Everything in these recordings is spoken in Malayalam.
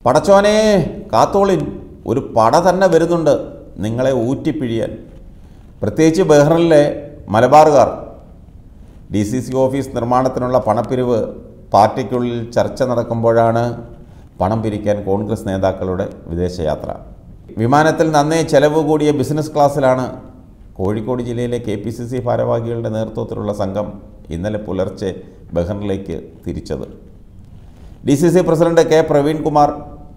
പടച്ചോനെ കാത്തോളിൻ, ഒരു പട തന്നെ വരുന്നുണ്ട് നിങ്ങളെ ഊറ്റിപ്പിഴിയാൻ. പ്രത്യേകിച്ച് ബഹ്റിനിലെ മലബാറുകാർ. DCC ഓഫീസ് നിർമ്മാണത്തിനുള്ള പണപ്പിരിവ് പാർട്ടിക്കുള്ളിൽ ചർച്ച നടക്കുമ്പോഴാണ് പണം പിരിക്കാൻ കോൺഗ്രസ് നേതാക്കളുടെ വിദേശയാത്ര. വിമാനത്തിൽ നന്നേ ചെലവ് കൂടിയ ബിസിനസ് ക്ലാസ്സിലാണ് കോഴിക്കോട് ജില്ലയിലെ KPCC ഭാരവാഹികളുടെ നേതൃത്വത്തിലുള്ള സംഘം ഇന്നലെ പുലർച്ചെ ബഹ്റിനിലേക്ക് തിരിച്ചത്. DCC president K. Praveen Kumar,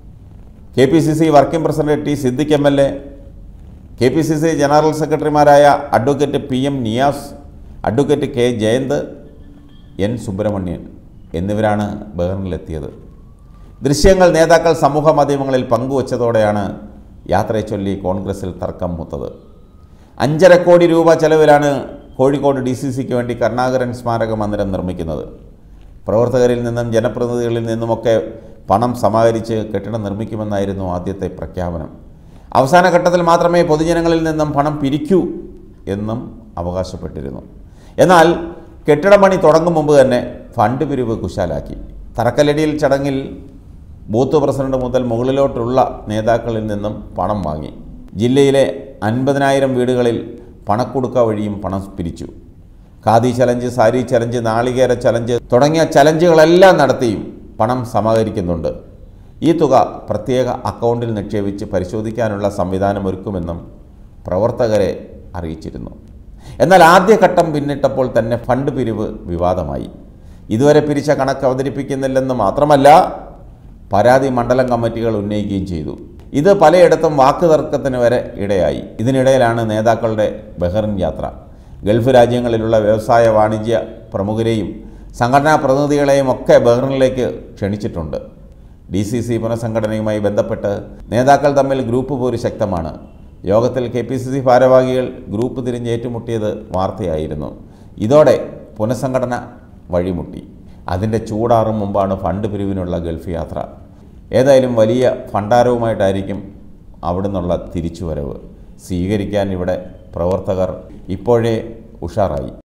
KPCC working president T. Siddique MLA, KPCC general സെക്രട്ടറിമാരായ advocate PM Niyas, advocate K. Jayanth, N. Subrahmanyan എന്നിവരാണ് ബഹ്റിനിലെത്തിയത്. ദൃശ്യങ്ങൾ നേതാക്കൾ സമൂഹ മാധ്യമങ്ങളിൽ പങ്കുവച്ചതോടെയാണ് യാത്രയെ ചൊല്ലി കോൺഗ്രസിൽ തർക്കം മൂത്തത്. 5.5 കോടി രൂപ ചെലവിലാണ് കോഴിക്കോട് DCCക്ക് വേണ്ടി കരുണാകരൻ സ്മാരക മന്ദിരം നിർമ്മിക്കുന്നത്. പ്രവർത്തകരിൽ നിന്നും ജനപ്രതിനിധികളിൽ നിന്നുമൊക്കെ പണം സമാഹരിച്ച് കെട്ടിടം നിർമ്മിക്കുമെന്നായിരുന്നു ആദ്യത്തെ പ്രഖ്യാപനം. അവസാന ഘട്ടത്തിൽ മാത്രമേ പൊതുജനങ്ങളിൽ നിന്നും പണം പിരിക്കൂ എന്നും അവകാശപ്പെട്ടിരുന്നു. എന്നാൽ കെട്ടിടപ്പണി തുടങ്ങും മുമ്പ് തന്നെ ഫണ്ട് പിരിവ് കുശാലാക്കി. തറക്കല്ലടിയിൽ ചടങ്ങിൽ ബൂത്ത് പ്രസിഡന്റ് മുതൽ മുകളിലോട്ടുള്ള നേതാക്കളിൽ നിന്നും പണം വാങ്ങി. ജില്ലയിലെ 50,000 വീടുകളിൽ പണക്കുടുക്ക വഴിയും പണം പിരിച്ചു. ഖാദി ചലഞ്ച്, സാരി ചലഞ്ച്, നാളികേര ചലഞ്ച് തുടങ്ങിയ ചലഞ്ചുകളെല്ലാം നടത്തിയും പണം സമാഹരിക്കുന്നുണ്ട്. ഈ തുക പ്രത്യേക അക്കൗണ്ടിൽ നിക്ഷേപിച്ച് പരിശോധിക്കാനുള്ള സംവിധാനം ഒരുക്കുമെന്നും പ്രവർത്തകരെ അറിയിച്ചിരുന്നു. എന്നാൽ ആദ്യഘട്ടം പിന്നിട്ടപ്പോൾ തന്നെ ഫണ്ട് പിരിവ് വിവാദമായി. ഇതുവരെ പിരിച്ച കണക്ക് അവതരിപ്പിക്കുന്നില്ലെന്ന് മാത്രമല്ല, പരാതി മണ്ഡലം കമ്മിറ്റികൾ ഉന്നയിക്കുകയും ചെയ്തു. ഇത് പലയിടത്തും വാക്കുതർക്കത്തിന് വരെ ഇടയായി. ഇതിനിടയിലാണ് നേതാക്കളുടെ ബഹ്റിൻ യാത്ര. ഗൾഫ് രാജ്യങ്ങളിലുള്ള വ്യവസായ വാണിജ്യ പ്രമുഖരെയും സംഘടനാ പ്രതിനിധികളെയും ഒക്കെ ബഹ്റിനിലേക്ക് ക്ഷണിച്ചിട്ടുണ്ട്. DCC പുനഃസംഘടനയുമായി ബന്ധപ്പെട്ട് നേതാക്കൾ തമ്മിൽ ഗ്രൂപ്പ് പോര് ശക്തമാണ്. യോഗത്തിൽ KPCC ഭാരവാഹികൾ ഗ്രൂപ്പ് തിരിഞ്ഞ് ഏറ്റുമുട്ടിയത് വാർത്തയായിരുന്നു. ഇതോടെ പുനഃസംഘടന വഴിമുട്ടി. അതിൻ്റെ ചൂടാറും മുമ്പാണ് ഫണ്ട് പിരിവിനുള്ള ഗൾഫ് യാത്ര. ഏതായാലും വലിയ ഫണ്ടാരവുമായിട്ടായിരിക്കും അവിടുന്നുള്ള തിരിച്ചുവരവ്. സ്വീകരിക്കാൻ ഇവിടെ പ്രവർത്തകർ ഇപ്പോഴേ ഉഷാറായി.